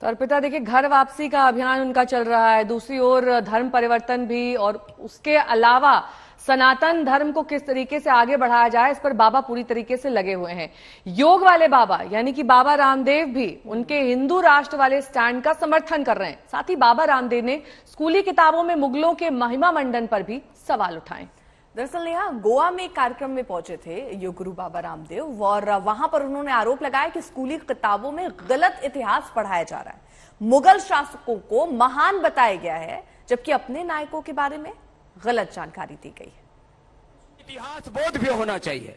तो अर्पिता, देखिए, घर वापसी का अभियान उनका चल रहा है, दूसरी ओर धर्म परिवर्तन भी, और उसके अलावा सनातन धर्म को किस तरीके से आगे बढ़ाया जाए, इस पर बाबा पूरी तरीके से लगे हुए हैं। योग वाले बाबा यानी कि बाबा रामदेव भी उनके हिंदू राष्ट्र वाले स्टैंड का समर्थन कर रहे हैं। साथ ही बाबा रामदेव ने स्कूली किताबों में मुगलों के महिमा मंडन पर भी सवाल उठाए। दरअसल नेहा, गोवा में एक कार्यक्रम में पहुंचे थे योग गुरु बाबा रामदेव, और वहां पर उन्होंने आरोप लगाया कि स्कूली किताबों में गलत इतिहास पढ़ाया जा रहा है। मुगल शासकों को महान बताया गया है, जबकि अपने नायकों के बारे में गलत जानकारी दी गई है। इतिहास बोध भी होना चाहिए।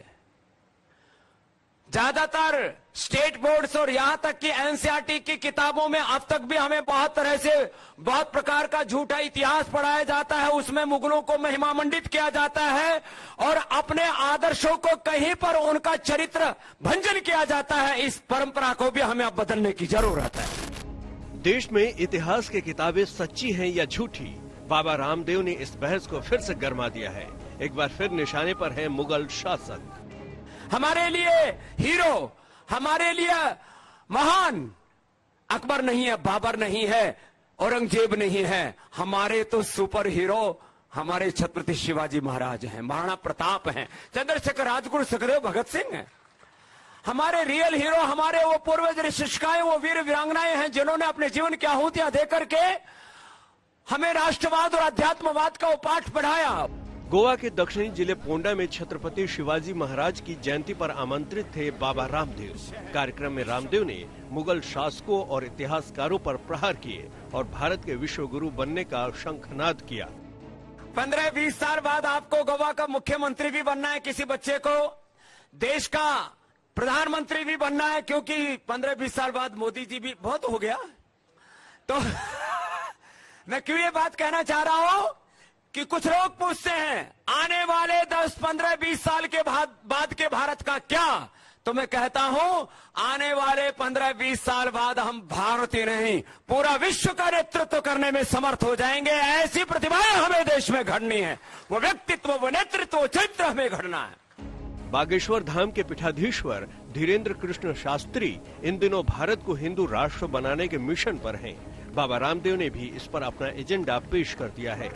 ज्यादातर स्टेट बोर्ड्स और यहां तक कि एनसीईआरटी की किताबों में अब तक भी हमें बहुत तरह से बहुत प्रकार का झूठा इतिहास पढ़ाया जाता है। उसमें मुगलों को महिमामंडित किया जाता है और अपने आदर्शों को कहीं पर उनका चरित्र भंजन किया जाता है। इस परंपरा को भी हमें अब बदलने की जरूरत है। देश में इतिहास की किताबें सच्ची हैं या झूठी, बाबा रामदेव ने इस बहस को फिर से गरमा दिया है। एक बार फिर निशाने पर है मुगल शासक। हमारे लिए हीरो, हमारे लिए महान अकबर नहीं है, बाबर नहीं है, औरंगजेब नहीं है। हमारे तो सुपर हीरो हमारे छत्रपति शिवाजी महाराज हैं, महाराणा प्रताप हैं, चंद्रशेखर, राजगुरु, सुखदेव, भगत सिंह हैं। हमारे रियल हीरो, हमारे वो पूर्वज ऋषिकाएं, वो वीर वीरांगनाएं हैं जिन्होंने अपने जीवन की आहुतियां देकर के हमें राष्ट्रवाद और अध्यात्मवाद का पाठ पढ़ाया। गोवा के दक्षिणी जिले पोंडा में छत्रपति शिवाजी महाराज की जयंती पर आमंत्रित थे बाबा रामदेव। कार्यक्रम में रामदेव ने मुगल शासकों और इतिहासकारों पर प्रहार किए और भारत के विश्व गुरु बनने का शंखनाद किया। 15-20 साल बाद आपको गोवा का मुख्यमंत्री भी बनना है, किसी बच्चे को देश का प्रधानमंत्री भी बनना है, क्योंकि 15-20 साल बाद मोदी जी भी बहुत हो गया। तो मैं क्यों ये बात कहना चाह रहा हूं कि कुछ लोग पूछते हैं आने वाले 10, 15, 20 साल के बाद के भारत का क्या, तो मैं कहता हूं आने वाले 15-20 साल बाद हम भारत ही नहीं पूरा विश्व का नेतृत्व करने में समर्थ हो जाएंगे। ऐसी प्रतिभाएं हमें देश में घड़नी है, वो व्यक्तित्व, वो नेतृत्व, वो चरित्र हमें घड़ना है। बागेश्वर धाम के पीठाधीश्वर धीरेन्द्र कृष्ण शास्त्री इन दिनों भारत को हिंदू राष्ट्र बनाने के मिशन पर हैं। बाबा रामदेव ने भी इस पर अपना एजेंडा पेश कर दिया है।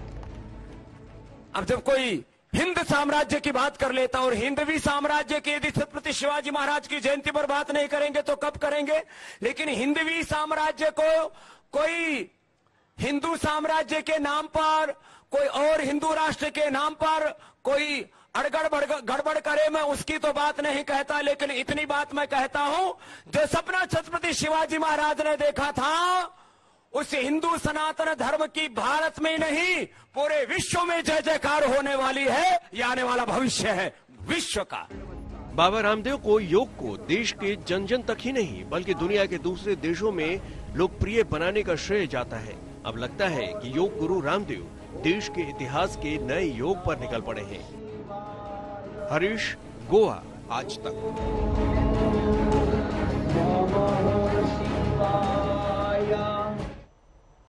अब जब कोई हिंद साम्राज्य की बात कर लेता और हिंदवी साम्राज्य की यदि छत्रपति शिवाजी महाराज की जयंती पर बात नहीं करेंगे तो कब करेंगे? लेकिन हिंदवी साम्राज्य को कोई हिंदू साम्राज्य के नाम पर, कोई और हिंदू राष्ट्र के नाम पर कोई गड़बड़ करे, मैं उसकी तो बात नहीं कहता, लेकिन इतनी बात मैं कहता हूं, जो सपना छत्रपति शिवाजी महाराज ने देखा था उस हिंदू सनातन धर्म की भारत में ही नहीं पूरे विश्व में जय जयकार होने वाली है। ये आने वाला भविष्य है विश्व का। बाबा रामदेव को योग को देश के जन जन तक ही नहीं बल्कि दुनिया के दूसरे देशों में लोकप्रिय बनाने का श्रेय जाता है। अब लगता है कि योग गुरु रामदेव देश के इतिहास के नए योग पर निकल पड़े हैं। हरीश, गोवा आज तक।